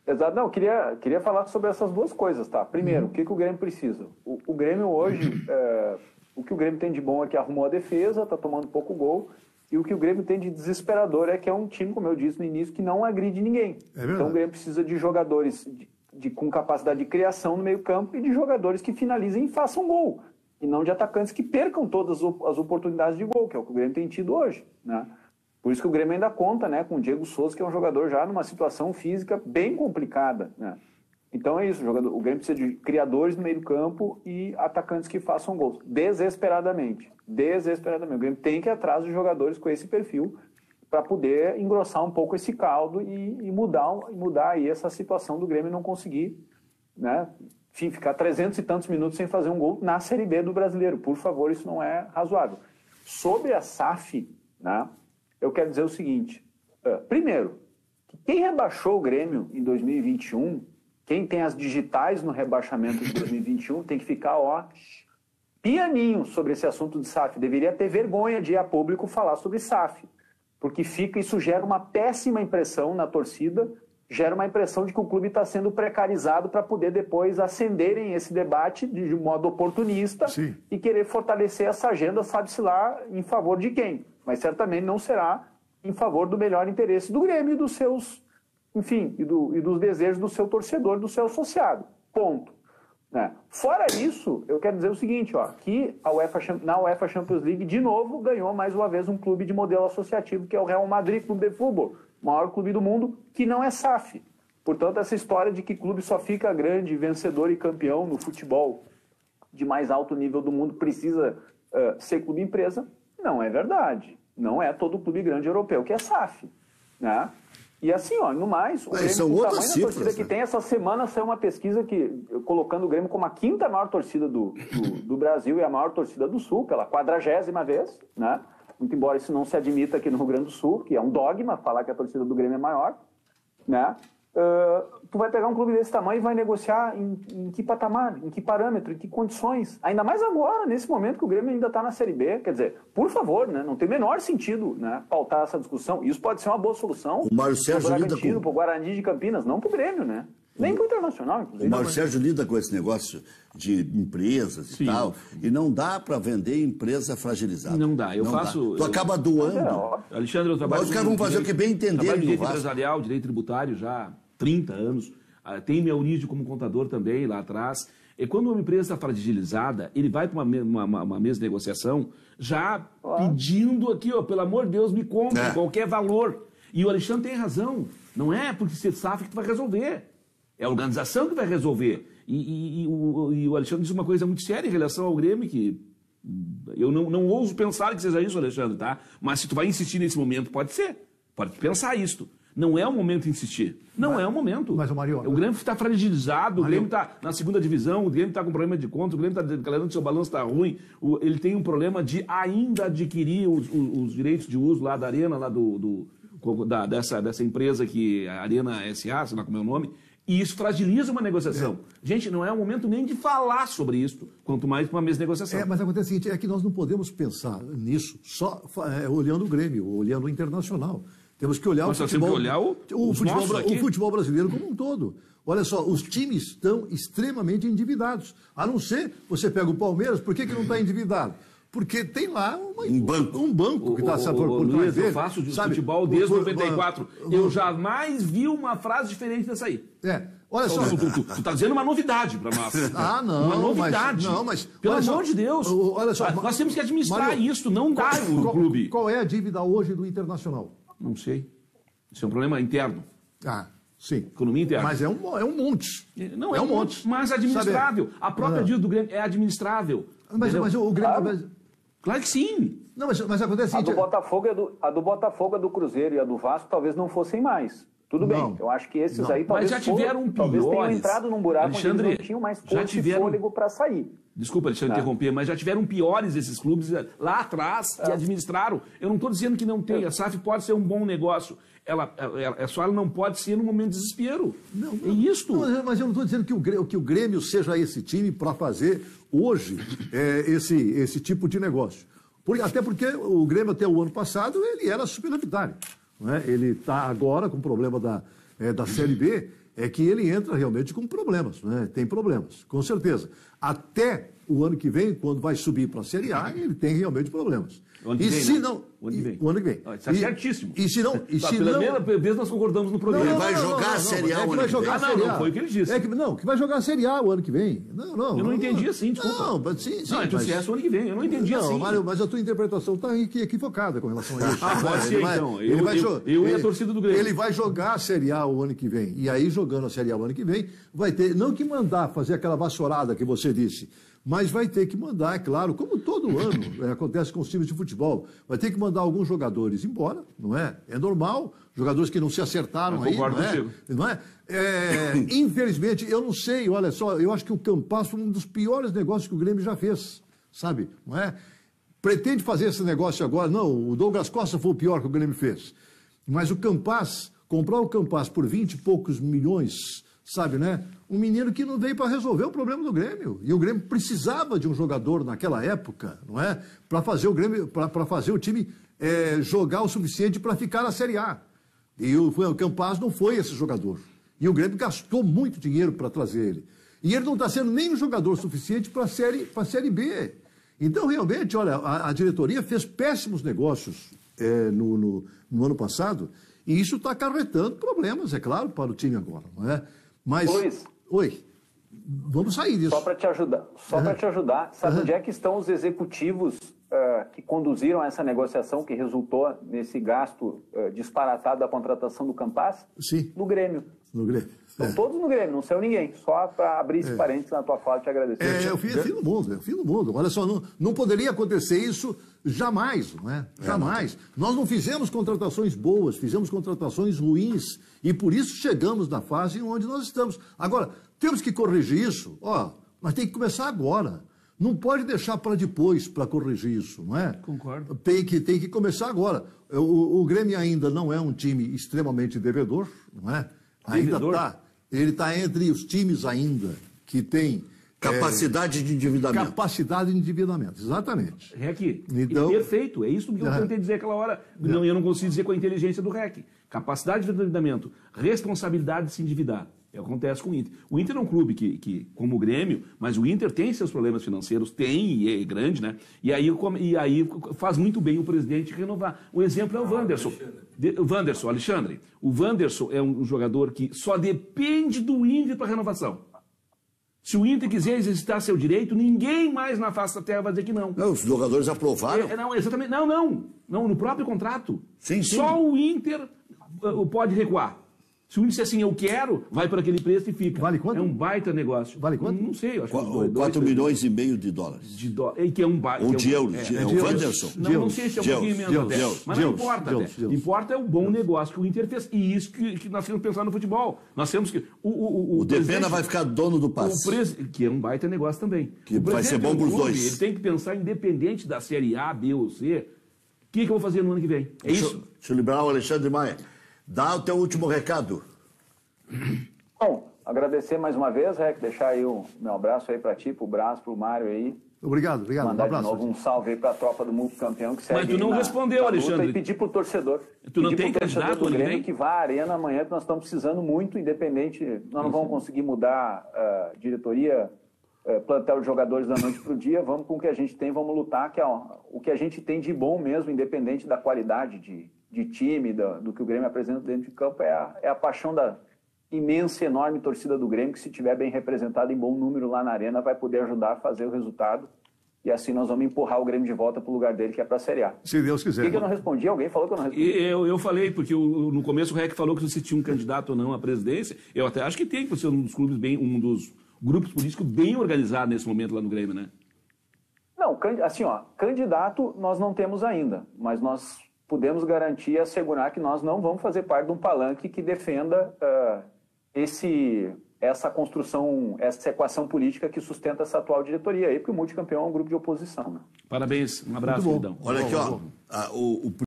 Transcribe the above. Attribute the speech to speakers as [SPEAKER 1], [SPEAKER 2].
[SPEAKER 1] Exato. Não, queria falar sobre essas duas coisas, tá? Primeiro, o que o Grêmio precisa? O Grêmio hoje, o que o Grêmio tem de bom é que arrumou a defesa, tá tomando pouco gol, e o que o Grêmio tem de desesperador é que é um time, como eu disse no início, que não agride ninguém. Então o Grêmio precisa de jogadores com capacidade de criação no meio campo e de jogadores que finalizem e façam gol. E não de atacantes que percam todas as oportunidades de gol, que é o que o Grêmio tem tido hoje, né? Por isso que o Grêmio ainda conta, né, com o Diego Souza, que é um jogador já numa situação física bem complicada, né? Então é isso, o Grêmio precisa de criadores no meio do campo e atacantes que façam gols, desesperadamente. Desesperadamente. O Grêmio tem que ir atrás de jogadores com esse perfil para poder engrossar um pouco esse caldo e mudar aí essa situação do Grêmio não conseguir, né, enfim, ficar 300 e tantos minutos sem fazer um gol na Série B do Brasileiro. Por favor, isso não é razoável. Sobre a SAF, né, eu quero dizer o seguinte. Primeiro, quem rebaixou o Grêmio em 2021, quem tem as digitais no rebaixamento de 2021, tem que ficar, pianinho sobre esse assunto de SAF. Deveria ter vergonha de ir a público falar sobre SAF. Porque isso gera uma péssima impressão na torcida, gera uma impressão de que o clube está sendo precarizado para poder depois acenderem esse debate de modo oportunista. Sim. E querer fortalecer essa agenda, sabe-se lá, em favor de quem. Mas certamente não será em favor do melhor interesse do Grêmio e dos seus, enfim, e dos desejos do seu torcedor, do seu associado. Ponto. Né? Fora isso, eu quero dizer o seguinte, que na UEFA Champions League, de novo, ganhou mais uma vez um clube de modelo associativo, que é o Real Madrid Clube de Futebol, o maior clube do mundo, que não é SAF. Portanto, essa história de que clube só fica grande, vencedor e campeão no futebol de mais alto nível do mundo precisa ser clube empresa, não é verdade. Não é todo clube grande europeu que é SAF. Né? E assim, no mais, o Grêmio,
[SPEAKER 2] são outras cifras,
[SPEAKER 1] torcida que tem, essa semana saiu uma pesquisa colocando o Grêmio como a quinta maior torcida do Brasil e a maior torcida do Sul, pela 40ª vez, né? Muito embora isso não se admita aqui no Rio Grande do Sul, que é um dogma falar que a torcida do Grêmio é maior, né? Tu vai pegar um clube desse tamanho e vai negociar em que patamar, em que parâmetro, em que condições. Ainda mais agora, nesse momento que o Grêmio ainda está na Série B. Quer dizer, por favor, né, não tem o menor sentido, né, pautar essa discussão. Isso pode ser uma boa solução
[SPEAKER 2] para
[SPEAKER 1] o Guarani de Campinas, não para o Grêmio, né? Nem para o Internacional, inclusive.
[SPEAKER 2] O Mário Sérgio lida com esse negócio de empresas e tal, e não dá para vender empresa fragilizada.
[SPEAKER 3] Não dá.
[SPEAKER 2] Tu acaba doando.
[SPEAKER 3] Alexandre, eu trabalho...
[SPEAKER 2] Os caras vão fazer o que bem entenderem.
[SPEAKER 3] Direito empresarial, direito tributário já há 30 anos. Tem minha origem como contador também lá atrás. E quando uma empresa está fragilizada, ele vai para uma mesa de negociação já pedindo aqui, pelo amor de Deus, me compre qualquer valor. E o Alexandre tem razão. Não é porque ser SAF que tu vai resolver. É a organização que vai resolver. E o Alexandre disse uma coisa muito séria em relação ao Grêmio, que eu não ouso pensar que seja isso, Alexandre, tá? Mas se tu vai insistir nesse momento, pode ser. Pode pensar isto. Não é o momento de insistir. Não é o momento.
[SPEAKER 4] Mas, Mario,
[SPEAKER 3] o Grêmio está fragilizado, o Grêmio está na segunda divisão, o Grêmio está com problema de conta, o Grêmio está declarando que seu balanço está ruim, ele tem um problema de ainda adquirir os direitos de uso lá da Arena, lá dessa empresa que a Arena SA, sei lá como é o nome, e isso fragiliza uma negociação. Gente, não é o momento nem de falar sobre isso, quanto mais para uma mesa de negociação.
[SPEAKER 4] Mas acontece o seguinte, é que nós não podemos pensar nisso só olhando o Grêmio, olhando o Internacional. Temos que olhar o futebol brasileiro como um todo. Olha só, os times estão extremamente endividados. A não ser, você pega o Palmeiras, por que não está endividado? Porque tem lá um banco que está
[SPEAKER 3] por trás dele. Eu faço de futebol desde 94. Eu jamais vi uma frase diferente dessa aí.
[SPEAKER 4] Olha só.
[SPEAKER 3] Tu está dizendo uma novidade para nós.
[SPEAKER 4] Não.
[SPEAKER 3] Uma novidade. Pelo amor de Deus.
[SPEAKER 4] Olha só,
[SPEAKER 3] nós temos que administrar isso, não dá o clube.
[SPEAKER 4] Qual é a dívida hoje do Internacional?
[SPEAKER 3] Não sei. Isso é um problema interno.
[SPEAKER 4] Sim.
[SPEAKER 3] Economia interna.
[SPEAKER 4] Mas é um monte.
[SPEAKER 3] Não é um monte. Mas administrável. A própria dívida do Grêmio é administrável.
[SPEAKER 4] Mas o Grêmio...
[SPEAKER 3] Claro que sim.
[SPEAKER 4] Não, mas acontece
[SPEAKER 1] a do Botafogo é do Cruzeiro e a do Vasco talvez não fossem mais. Tudo bem, eu acho que esses aí talvez,
[SPEAKER 3] mas já tiveram
[SPEAKER 1] talvez tenham entrado num buraco onde eles não tinham mais força e fôlego para sair.
[SPEAKER 3] Desculpa, Alexandre, interromper, mas já tiveram piores esses clubes lá atrás que administraram. Eu não estou dizendo que não tem. A SAF pode ser um bom negócio. Ela não pode ser num momento de desespero. É isto.
[SPEAKER 4] Mas eu não estou dizendo que o Grêmio seja esse time para fazer hoje esse tipo de negócio. Até porque o Grêmio até o ano passado ele era superavitário. Ele está agora com o problema da Série B, é que ele entra realmente com problemas, né? Tem problemas, com certeza. Até o ano que vem, quando vai subir para a Série A, ele tem realmente problemas.
[SPEAKER 3] O ano que vem,
[SPEAKER 4] o ano que vem.
[SPEAKER 3] Está certíssimo.
[SPEAKER 4] E se não...
[SPEAKER 3] Pela primeira vez nós concordamos no programa.
[SPEAKER 2] Ele vai jogar a Série A o ano que vem.
[SPEAKER 3] Não, foi o que ele disse.
[SPEAKER 4] Que vai jogar a Série A o ano que vem. Eu
[SPEAKER 3] não entendi assim, desculpa.
[SPEAKER 4] Não, sim,
[SPEAKER 3] não, entusiasta o ano que vem. Eu não entendi assim.
[SPEAKER 4] Mário, mas a tua interpretação está equivocada com relação a isso.
[SPEAKER 3] Pode ser, então. Eu e a torcida do Grêmio.
[SPEAKER 4] Ele vai jogar a Série A o ano que vem. E aí, jogando a Série A o ano que vem, vai ter, não que mandar fazer aquela vassourada que você disse, mas vai ter que mandar, é claro, como todo ano acontece com os times de futebol, vai ter que mandar alguns jogadores embora, não é? É normal, jogadores que não se acertaram aí, não é? Infelizmente, eu não sei, olha só, eu acho que o Campas foi um dos piores negócios que o Grêmio já fez, sabe? Não é? Pretende fazer esse negócio agora, não, o Douglas Costa foi o pior que o Grêmio fez, mas o Campas, comprar o Campas por 20 e poucos milhões, sabe, né? Um menino que não veio para resolver o problema do Grêmio. E o Grêmio precisava de um jogador naquela época, não é? Para fazer o Grêmio, para fazer o time jogar o suficiente para ficar na Série A. E o Campas não foi esse jogador. E o Grêmio gastou muito dinheiro para trazer ele. E ele não está sendo nem um jogador suficiente para a série B. Então, realmente, olha, a diretoria fez péssimos negócios no ano passado, e isso está acarretando problemas, é claro, para o time agora, não é? Mas, oi, vamos sair disso.
[SPEAKER 1] Só para te ajudar, sabe onde é que estão os executivos que conduziram essa negociação que resultou nesse gasto disparatado da contratação do Campas?
[SPEAKER 4] Sim.
[SPEAKER 1] No Grêmio.
[SPEAKER 4] No Grêmio.
[SPEAKER 1] Estão todos no Grêmio, não saiu ninguém. Só para abrir esse parênteses na tua fala e te agradecer.
[SPEAKER 4] É o fim do mundo, Olha só, não poderia acontecer isso jamais, não é? Jamais. Nós não fizemos contratações boas, fizemos contratações ruins. E por isso chegamos na fase onde nós estamos. Agora, temos que corrigir isso. Mas tem que começar agora. Não pode deixar para depois para corrigir isso, não é?
[SPEAKER 3] Concordo.
[SPEAKER 4] Tem que começar agora. O Grêmio ainda não é um time extremamente devedor, não é? Ainda está. Ele está entre os times ainda que tem...
[SPEAKER 2] Capacidade de endividamento.
[SPEAKER 4] Capacidade de endividamento, exatamente.
[SPEAKER 3] REC,
[SPEAKER 4] então,
[SPEAKER 3] perfeito. É isso que eu tentei dizer aquela hora. Não, eu não consigo dizer com a inteligência do REC. Capacidade de endividamento, responsabilidade de se endividar. Acontece com o Inter. O Inter é um clube que, como o Grêmio, mas o Inter tem seus problemas financeiros, e é grande, né? E aí faz muito bem o presidente renovar. O exemplo é o Wanderson. Alexandre. O Wanderson é um jogador que só depende do Inter para renovação. Se o Inter quiser exercitar seu direito, ninguém mais na face da terra vai dizer que não.
[SPEAKER 2] Não, os jogadores aprovaram.
[SPEAKER 3] Não, exatamente. Não, no próprio contrato.
[SPEAKER 2] Sim.
[SPEAKER 3] Só o Inter pode recuar. Se o Inter disser assim, eu quero, vai por aquele preço e fica.
[SPEAKER 4] Vale quanto?
[SPEAKER 3] É um baita negócio.
[SPEAKER 4] Vale quanto?
[SPEAKER 3] Não sei, eu acho que
[SPEAKER 2] 4 milhões e meio de dólares.
[SPEAKER 3] Que é um baita.
[SPEAKER 2] Ou de euros. É o Wanderson.
[SPEAKER 3] Não sei se é um pouquinho menos até. Mas não importa até. Importa é o bom negócio que o Inter fez. E isso que nós temos que pensar no futebol. Nós temos que...
[SPEAKER 2] O Depena vai ficar dono do passe.
[SPEAKER 3] Que é um baita negócio também.
[SPEAKER 2] Que vai ser bom para os dois.
[SPEAKER 3] Ele tem que pensar independente da Série A, B ou C. O que eu vou fazer no ano que vem? É isso.
[SPEAKER 2] Deixa eu liberar o Alexandre Maia. Dá o teu último recado.
[SPEAKER 1] Bom, agradecer mais uma vez, Rec, deixar aí o meu abraço aí para ti, pro Brás, pro Mário aí.
[SPEAKER 4] Obrigado.
[SPEAKER 1] Mandar de novo um salve aí para a tropa do multicampeão que segue.
[SPEAKER 3] Mas tu não respondeu, Alexandre.
[SPEAKER 1] E pedir pro torcedor.
[SPEAKER 3] Tu não tem candidato
[SPEAKER 1] do Grêmio que vá à arena amanhã, que nós estamos precisando muito, independente. Nós não vamos conseguir mudar a diretoria, plantel de jogadores da noite pro dia. Vamos com o que a gente tem, vamos lutar, que é o que a gente tem de bom mesmo, independente da qualidade de time, do que o Grêmio apresenta dentro de campo, é a paixão da imensa, enorme torcida do Grêmio, que se estiver bem representada em bom número lá na arena, vai poder ajudar a fazer o resultado. E assim nós vamos empurrar o Grêmio de volta para o lugar dele, que é para a Série A.
[SPEAKER 4] Se Deus quiser.
[SPEAKER 1] Por que eu não respondi? Alguém falou que eu não respondi.
[SPEAKER 3] Eu falei, porque no começo o REC falou que se tinha um candidato ou não à presidência. Eu até acho que tem, por ser um dos clubes um dos grupos políticos bem organizado nesse momento lá no Grêmio, né?
[SPEAKER 1] Não, assim, candidato nós não temos ainda, mas nós podemos garantir e assegurar que nós não vamos fazer parte de um palanque que defenda essa construção, essa equação política que sustenta essa atual diretoria aí, porque o multicampeão é um grupo de oposição. Né?
[SPEAKER 3] Parabéns, um abraço, queridão.
[SPEAKER 2] Olha aqui, ó.